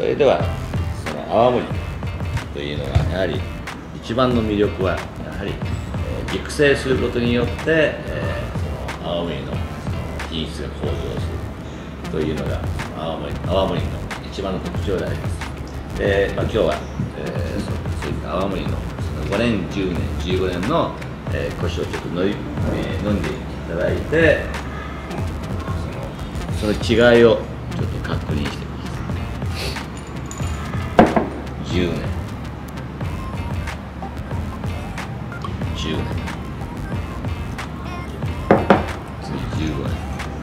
れではその泡盛というのがやはり一番の魅力はやはり、熟成することによって、その泡盛の品質が向上するというのが泡盛の一番の特徴であります。で、今日は、そういった泡盛のその5年、10年、15年の、古酒をちょっと飲んでいただいて、その違いをちょっと確認してみます。10年、10年、次15年。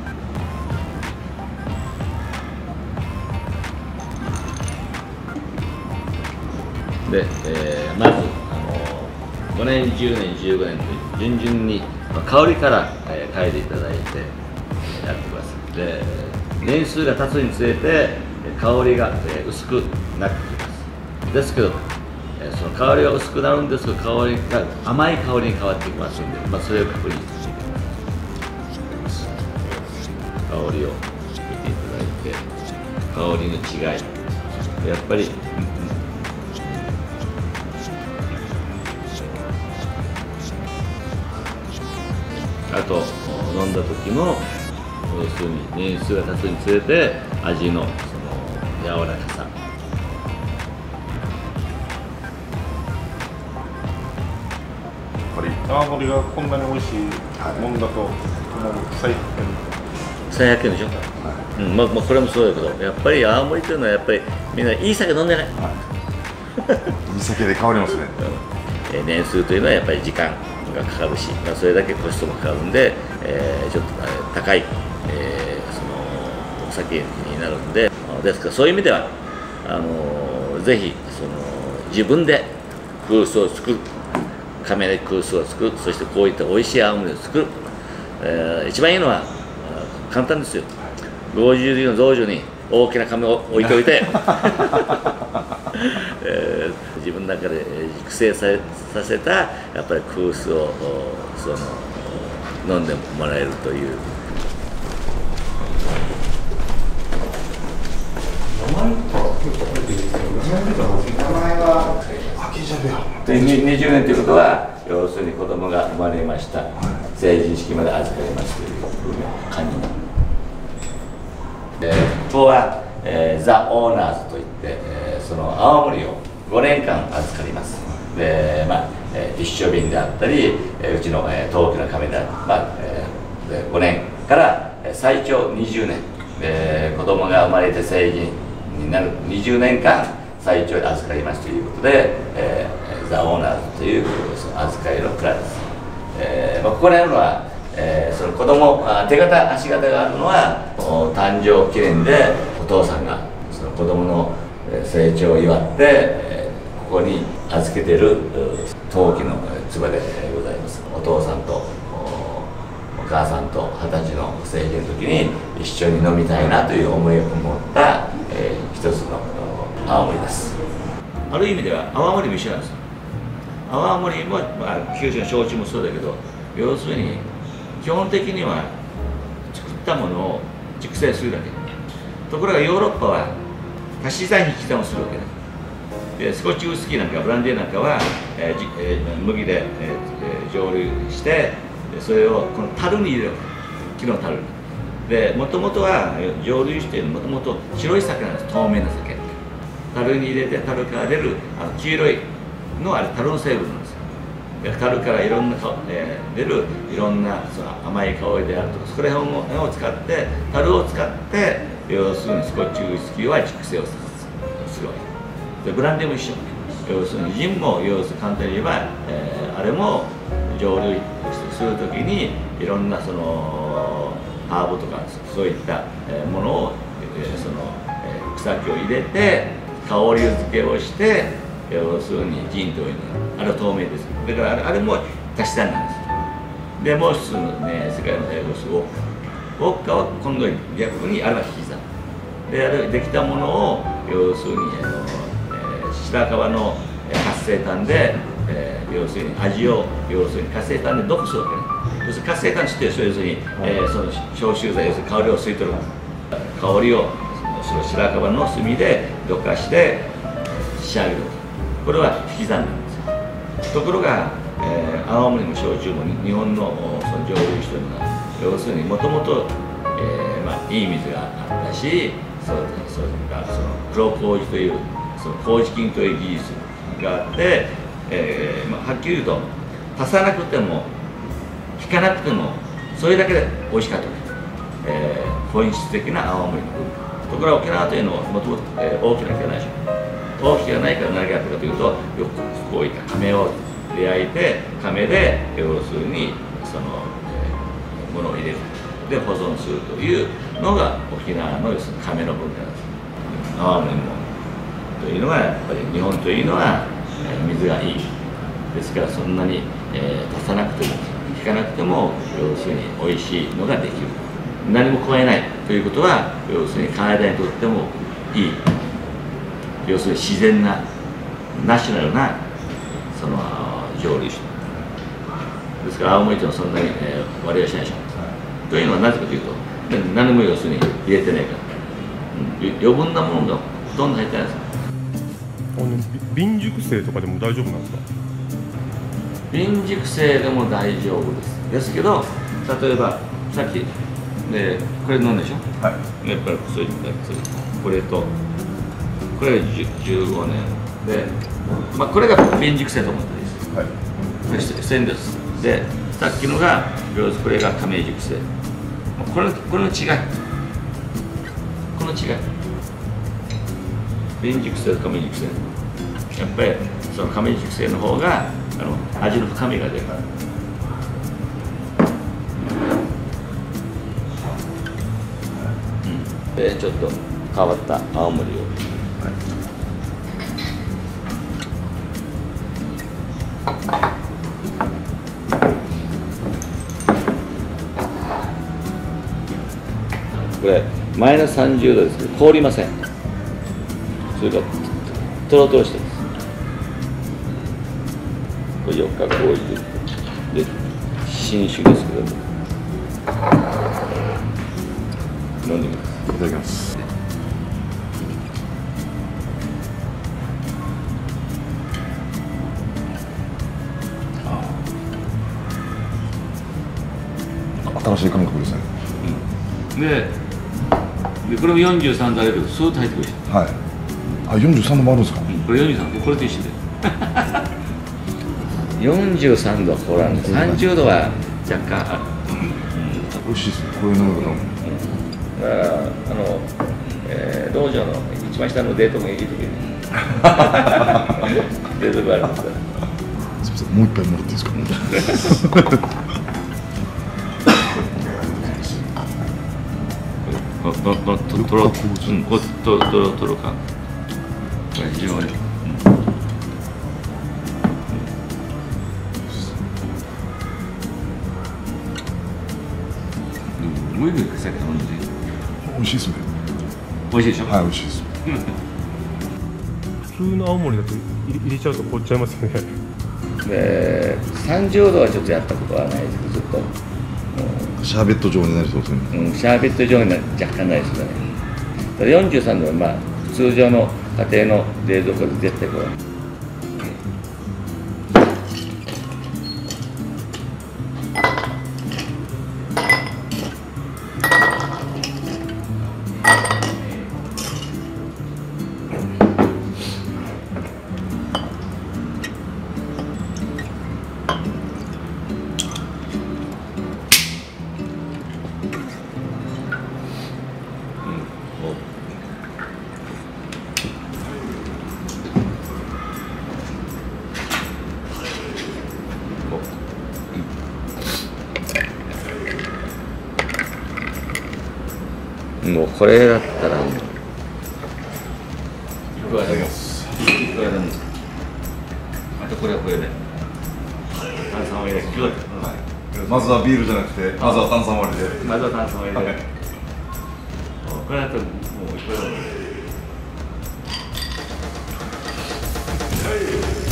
で、まず5年、10年、15年と順々に香りから、嗅いでいただいてやってください。で、年数が経つにつれて香りが薄くなってきます。ですけど、その香りが薄くなるんですけど、香りが甘い香りに変わってきますので、それを確認してください。香りを見ていただいて、香りの違い、やっぱりあと飲んだ時の要するに年数が経つにつれて味のその柔らかさ、 泡盛がこんなに美味しいもんだと、もう再発見でしょ、これもそうだけど、やっぱり泡盛というのはやっぱりみんないい酒飲んでない、 いい酒で香りますね。 年数というのはやっぱり時間がかかるし、それだけコストもかかるんで、ちょっと高い、そのお酒になるんで、ですからそういう意味ではぜひその自分で空数を作る、亀で空数を作る、そしてこういった美味しい泡盛を作る、一番いいのは簡単ですよ。50里の道場に大きな亀を置いておいて自分の中で熟成させたやっぱり空数を飲んでもらえるという。 名前は秋ジャベア。 20年ということは要するに子供が生まれました、成人式まで預かりますという感じ。ここは、ザ・オーナーズといって、その泡盛を5年間預かります。で、一升瓶であったり、うちの、陶器の亀であったり、5年から最長20年、子供が生まれて成人になる20年間最長で預かりますということで、ザ・オーナーズというその預かりの蔵です。ここにあるのは、その子供手形足形があるのは誕生記念でお父さんがその子供の成長を祝って、ここに預けている陶器の壺でございます。お父さんとお母さんと20歳の成人の時に一緒に飲みたいなという思いを持った、一つの泡盛です。ある意味では泡盛も一緒なんですよ。泡盛も、九州の焼酎もそうだけど、要するに基本的には作ったものを熟成するだけ。ところがヨーロッパは足し算引き算をするわけで、スコッチウイスキーなんかブランデーなんかは、麦で、蒸留してそれをこの樽に入れるわけ、木の樽に。でもともとは蒸留しているもともと白い酒なんです。透明な酒。樽に入れて樽から出る黄色いのは樽の成分なんですよ。樽からいろんな出るいろんなその甘い香りであるとか、それを使って樽を使って要するにスコッチウイスキーは熟成をするわけで、ブランデーも一緒。要するにジンも要するに簡単に言えば、あれも蒸留するときにいろんなそのハーブとかそういったものをその草木を入れて香り付けをして、要するにジンというのはあれは透明です。だからあれも足し算なんです。でもう一つのね、世界の要するにウォッカは今度逆にあれは引き算で、あれできたものを要するに白樺の活性炭で、要するに味を要するに活性炭で毒するわけね。要するに活性炭って要するに、その消臭剤、要するに香りを吸い取る香りをその白樺の炭でどかして仕上げると、これは引き算なんですよ。ところが、青森の焼酎も日本のその蒸留酒というのは要するにもともといい水があったし、その黒麹というその麹菌という技術があって、はっきり言うと足さなくても引かなくてもそれだけで美味しかった、本質的な青森の文化。ところが沖縄というのはもともと大きな木がないでしょ。大きな木がないから何がやったかというと、よくこういった亀を焼いて亀で要するにその、ものを入れるで保存するというのが沖縄の要するに亀の文化なんです。青森もというのはやっぱり日本というのは水がいいですから、そんなに、足さなくても引かなくても要するに美味しいのができる。何も加えないということは要するに体にとってもいい、要するに自然なナチュラルなその蒸留酒ですから、青森というのはそんなに、割合しないでしょ。というのはなぜかというと、何も要するに入れてないから、余分なものがほとんど入ってないです。 瓶熟成とかでも大丈夫なんですか？ 瓶熟成でも大丈夫です。ですけど、例えばさっきこれ飲んでしょ。はい。やっぱりそういったこれとこれが15年で、これが瓶熟成と思っていいです。はい。これステンレスで、さっきのがこれが亀熟成。これの違い。この違い。瓶熟成と亀熟成。やっぱりその亀熟成の方が味の深みが出る。でちょっと変わった青森を、これマイナス30度ですけど凍りません。それからとろとろしてます。これ4日麹で新酒ですけども、飲んでみます。 いただきます。新しい感覚ですね。でこれも43度あるけどスーッと入ってくるし。はい。あ、43度もあるんですか。 これ43度、これと一緒で。43度はこれなんです。30度は若干ある。 美味しいですね。これ飲むことも。 道場の一番下のデートもいい時にデートがあるんですから。 すみません、もう一杯もらっていいですか。 とろか。これ非常に。もう一個さっき飲んで。 美味しいですね。 美味しいでしょ。 はい、美味しいです。 普通の青森だと入れちゃうと凍っちゃいますよね。 30度はちょっとやったことはないですけど、ずっとシャーベット状になりそうですね。 シャーベット状に若干ないですよね。ただ43度は通常の家庭の冷蔵庫で絶対これ。もうこれだったらいくらでもあとこれはこれで炭酸割りでまずはビールじゃなくて、まずは炭酸割りで。 まずは炭酸割りで、これだともういくらでも